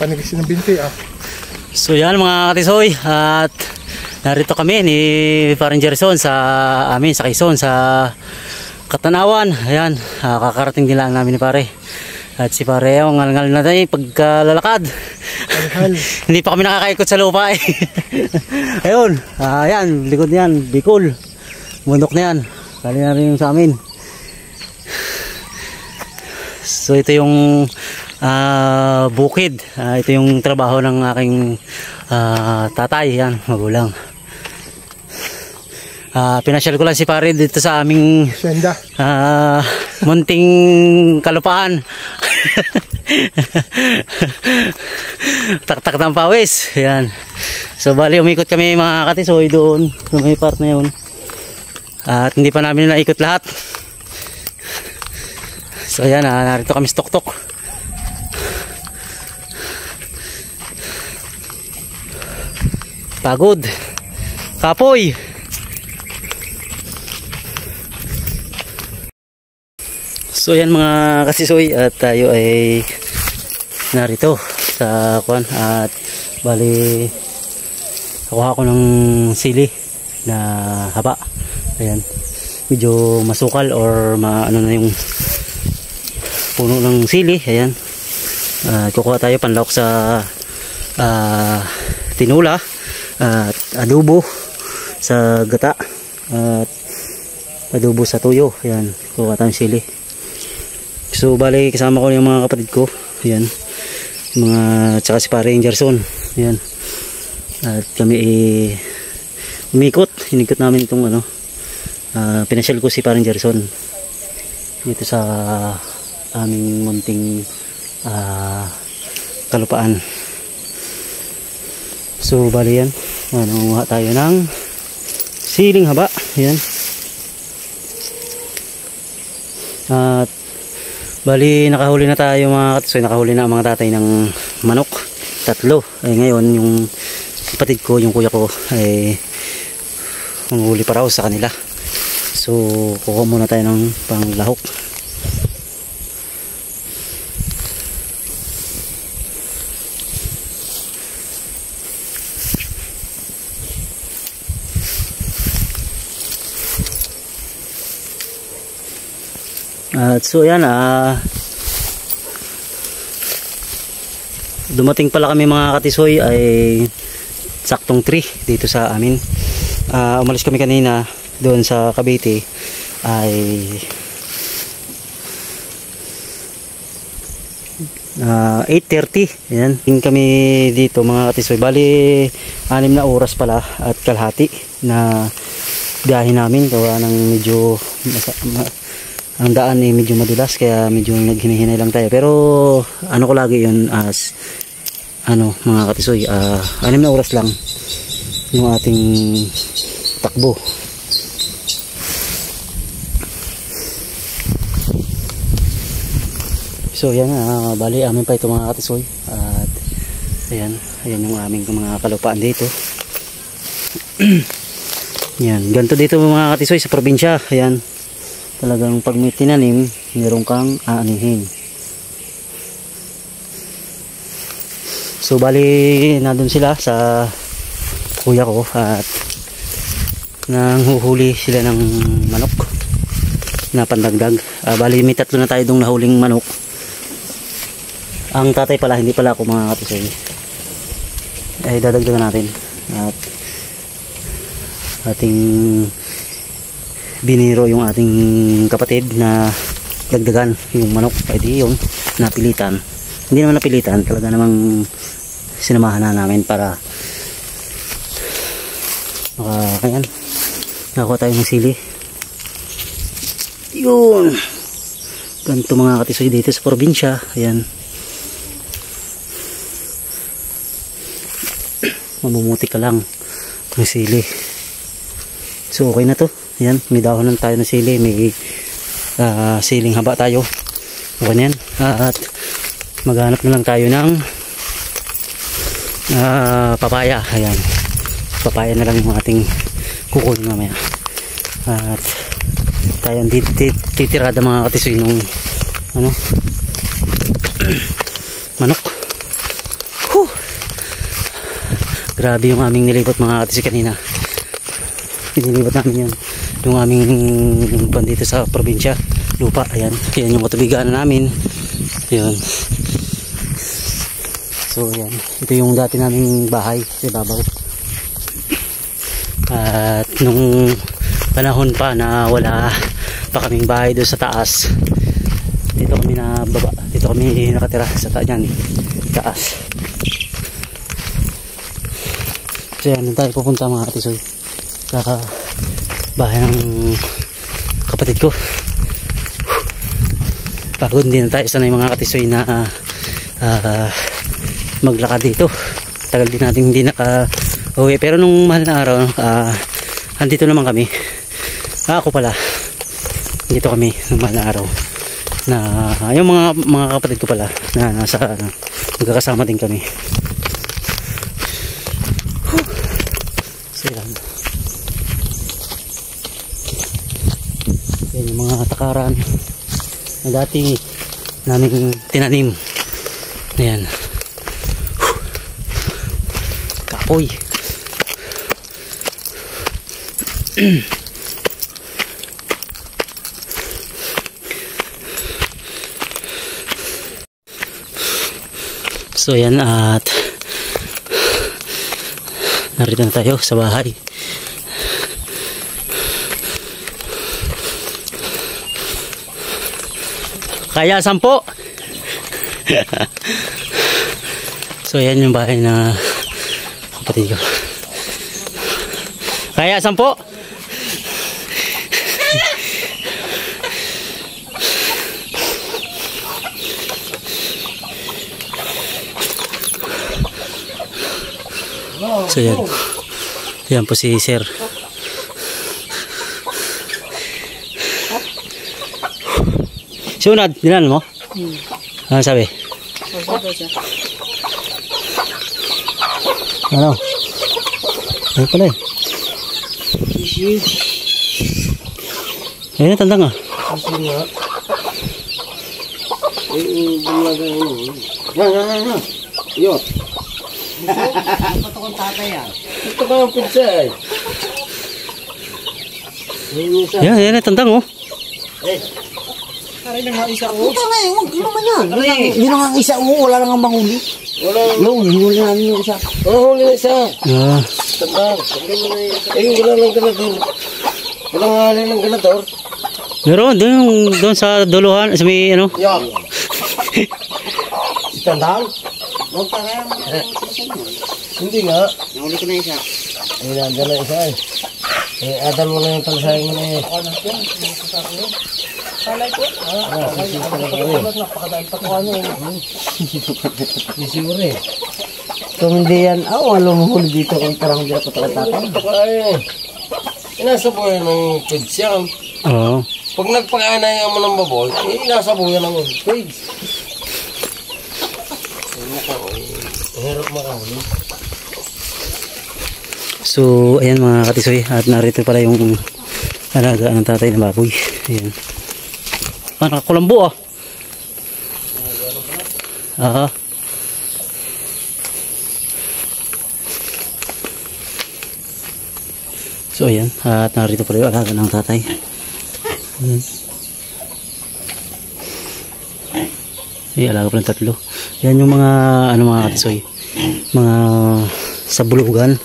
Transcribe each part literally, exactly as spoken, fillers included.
panigis ng binti ah. So yan mga katisoy, at narito kami ni Parang Gerson sa amin sa Quezon, sa Katanawan. Ayan, uh, kakarating din lang namin ni pare. At si pare yung ngal-ngal na tayo pagkalalakad. Hindi pa kami nakakaikot sa lupa eh. Ayun, uh, ayan, likod niyan, Bicol. Bundok na yan, kali na rin yung sa amin. So ito yung uh, bukid, uh, ito yung trabaho ng aking uh, tatay, yan, magulang. Uh, pinasyal ko lang si pare dito sa aming uh, munting kalupaan. Tak-tak ng pawis, yan. So bali umikot kami mga katisoy doon sa may part na yun, uh, at hindi pa namin naikot lahat. So yan, uh, narito kami sa tuktok. Pagod, kapoy. So yan mga kasisoy, at tayo ay narito sa kuan, at bali nakuha ko ng sili na haba. Ayan, medyo masukal or ma ano na yung puno ng sili. Ayan, uh, kukuha tayo panlawak sa uh, tinula at adobo sa gata at adobo sa tuyo. Ayan, kukuha tayong sili. So bali kasama ko yung mga kapatid ko, ayan, mga tsaka si Parang Gerson, ayan, at kami eh, umikot, inikot namin itong ano, uh, pinasyal ko si Parang Gerson dito sa aming munting uh, kalupaan. So bali yan, nangunguha tayo ng siling haba, ayan, at bali nakahuli na tayo mga katisoy, nakahuli na ang mga tatay ng manok, tatlo. Ay ngayon yung kapatid ko, yung kuya ko ay manghuli pa raw sa kanila. So kuha muna tayo ng panglahok. At so yan, ah, dumating pala kami mga katisoy ay saktong three dito sa amin. Uh, umalis kami kanina doon sa Cavite ay uh, eight thirty. Yan, kami dito mga katisoy. Bali anim na oras pala at kalahati na biyahe namin, gawa ng medyo ang daan eh medyo madulas, kaya medyo naghinahinay lang tayo. Pero ano ko lagi yun as ano mga katisoy, uh, anim na oras lang yung ating takbo. So yan, uh, bali amin pa ito mga katisoy, at ayan, ayan yung aming mga kalupaan dito. Yan, ganito dito mga katisoy sa probinsya. Ayan, talagang pag may tinanim, meron kang aanihin. So bali nandun sila sa kuya ko at nanghuhuli sila ng manok na pandagdag. Uh, bali may tatlo na tayo dong nahuling manok. Ang tatay pala, hindi pala ako mga katisoy, ay dadagdagan natin at ating biniro yung ating kapatid na dagdagan yung manok. Ay di yun, napilitan, hindi naman napilitan, talaga namang sinamahan na namin para maka, ayan, nakakuha tayo ng sili. Yun, ganito mga katisoy dito sa probinsya. Ayan, mamumuti ka lang ng sili. So okay na to. Yan, may dahonan tayo ng sili, may uh, siling haba tayo. Okay na yan. Uh, at maghanap na lang tayo ng uh, papaya. Ayan, papaya na lang yung ating kukunin mamaya. Uh, at tayo titirada mga katisoy nung ano, manok. Grabe yung aming nilibot mga katisoy kanina. Pinilibot namin yun. Yung aming pan dito sa probinsya. Lupa. Ayan. Ayan yung katubigan namin. Ayan. So ayan. Ito yung dati naming bahay sa ibabaw. At nung panahon pa na wala pa kaming bahay doon sa taas, dito kami na baba, dito kami nakatira sa taas yan, taas. So yan, doon tayo pupunta mga katisoy sa bahay ng kapatid ko. Pagod din na tayo, sanay mga katisoy na uh, uh, maglakad dito. Tagal din natin hindi naka uwi, pero nung mahal na araw uh, andito naman kami. Ah, ako pala dito kami nung mahal na araw na uh, yung mga mga kapatid ko pala na nasa uh, magkakasama din kami. So yan, yan yung mga takaran na dati naming tinanim. Ayan, kapoy. So yan, at narito na tayo sa bahay. Kaya sampo. So yan yung bahay na kapatid ko. Kaya sampo. So yan, yan po si Sir. Sunod, dinan mo? Hmm. Ano sabi? Ano? Ano pala eh? Ayun na, tandang ah. Kasi nga. Eh, bulaga yun. Yan, yan, yan, yan. Yun. Ito kong tatay ah. Ito ba yung pizza eh? Yan, yan na, tandang oh. Eh. Aray lang nga isa oh. Ito nga eh, huwag naman yan. Hindi na nga isa oh, wala lang ang mahuli. Wala lang. Yung, huli namin yung isa. Oo, huli na isa. Ah. Tandang. Eh, wala lang ganador. Wala nga lang ganador. Meron, doon, doon sa duluhan, sa may ano. Yan. Tandang? Huwag ka kaya mo. Hindi nga. Nahuli ko na isa. Ay, nandiyan na isa eh. Eh, adal mo na yung talasay mo na eh. Ano yan? Salay ko? Ah, sisip ka na ko eh. Napakadahil pa ko ano eh. Sisip eh. Kung hindi yan, aw, alam mo huli dito kung parang hindi na patakatakan. Ito ka eh. Inasabuhay ng kids yan. Oo. Pag nagpakainaya mo ng baboy, eh, inasabuhay ng kids. Hirap makahuli. So, ayan mga katisoy, at narito pala yung alaga ng tatay ng baboy. Ayan. Ah, nakakulambo ah. Ah. So, ayan, at narito pala yung alaga ng tatay. Ayan. Ay, alaga pala tatlo. Yan yung mga ano mga katisoy, mga sa bulugan,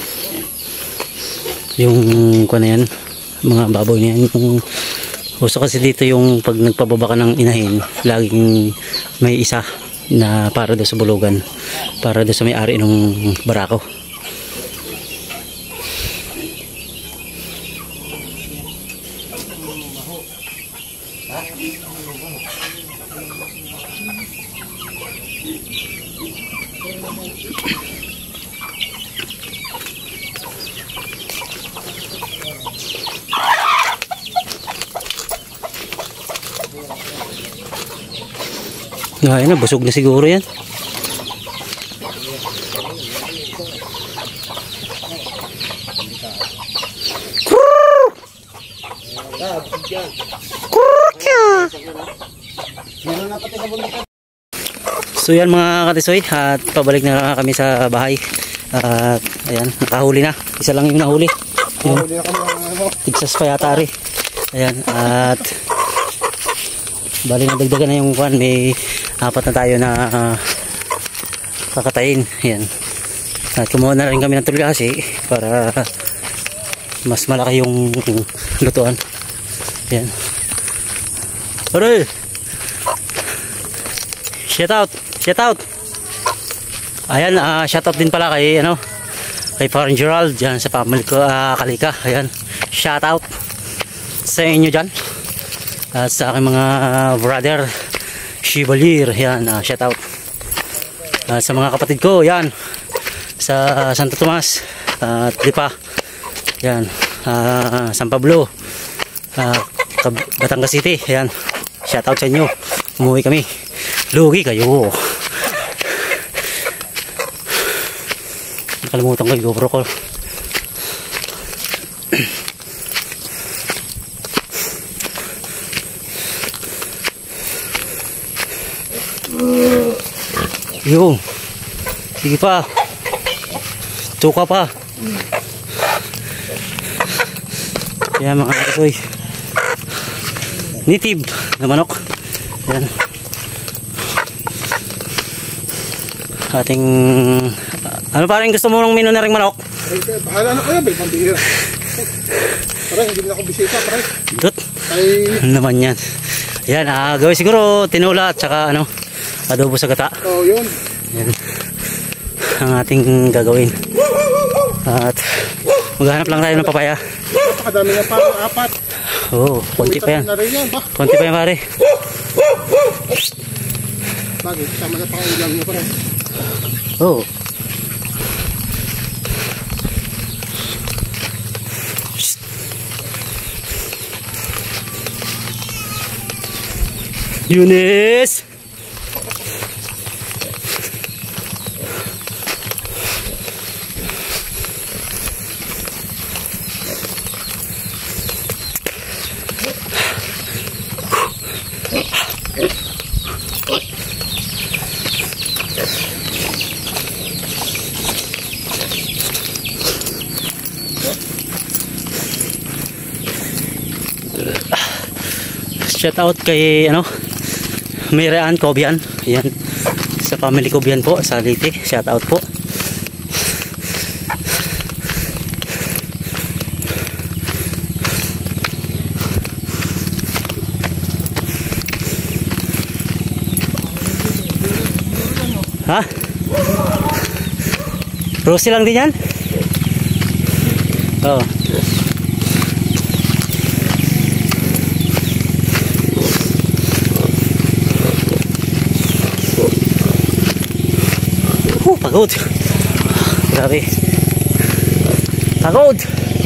yung kuha na yan, mga baboy na yan. Yung uso kasi dito yung pag nagpababa ka ng inahin, laging may isa na para doon sa bulugan, para doon sa may-ari ng barako. Ngayon na, busog na siguro yan. So yan mga katisoy, at pabalik na kami sa bahay. At ayan, nakahuli na. Isa lang yung nahuli. Yun. Tigsas pa yata rin. Ayan, at bali na dagdagan na yung kwan. May apat na tayo na uh, kakatayin. Ayan. At kumuha na rin kami ng tulyasi para mas malaki yung lutuan. Ayan. Aray! Shout out! Shout out! Ayan, uh, shout out din pala kay ano, kay Parang Gerald dyan sa family ko, uh, Kalika. Ayan, shout out sa inyo dyan. At sa aking mga uh, brother Chevalier, yan, uh, shout out. Uh, sa mga kapatid ko, yan, sa uh, Santo Tomas at uh, Lipa, yan, uh, San Pablo, uh, Batangas City, yan, shout out sa inyo. Umuwi kami, lugi kayo. Nakalimutan ko yung GoPro ko. Yung sige pa, tuka pa. Yan mga kasoy, native na manok. Yan ating uh, ano parang gusto mo ng mino na ring manok? Bahala na kaya, may pambihira. Parang hindi na ako bisita, parang dut ano naman yan. Yan, uh, gawin siguro tinula at saka ano, adobo sa gata. Oo, oh, yun. Yan ang ating gagawin. At maghanap lang tayo ng papaya. Napakadami na pa, apat. Oo, oh, konti pa yan. Konti pa yan pare. Bagay, sama na pa ang ilang niya pare. Oo. Oh. Yunis! Shout out kay ano, Miraan Cobian, yan sa family Cobian po sa Leyte. Shout out po. Ha? Rosie lang din yan? Oo. Oh, pagod. Grabe. Pagod.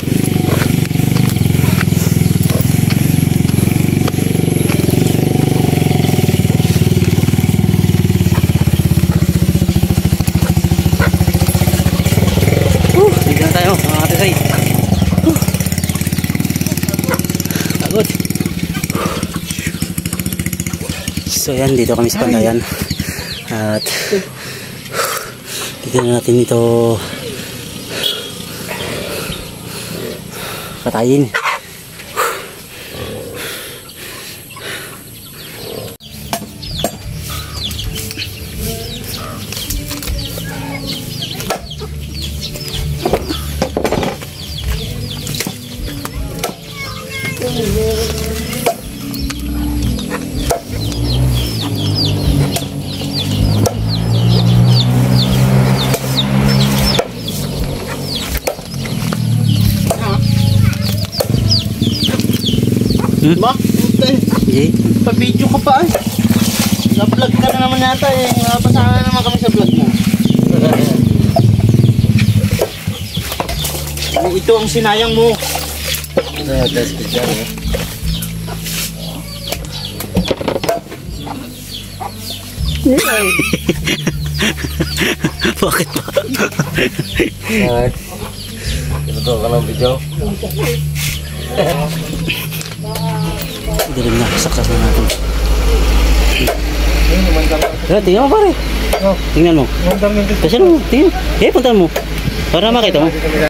Uh, dito na tayo, mga katisay. Uh. Pagod. So yan, dito kami sa Pandayan. At dito na natin ito katayin. Hmm? Ba? Okay. Pa-video ka pa eh. Na-vlog ka na naman yata eh. Napasama na naman kami sa vlog mo. Ito ang sinayang mo. Ito ang test ko dyan eh. Bakit ba? Alright. Ito ka ng video. Dilim na, saksak na natin. Tingnan mo pare. Tingnan mo. Kasi mo, tingnan. Eh, puntan mo. Para makita mo.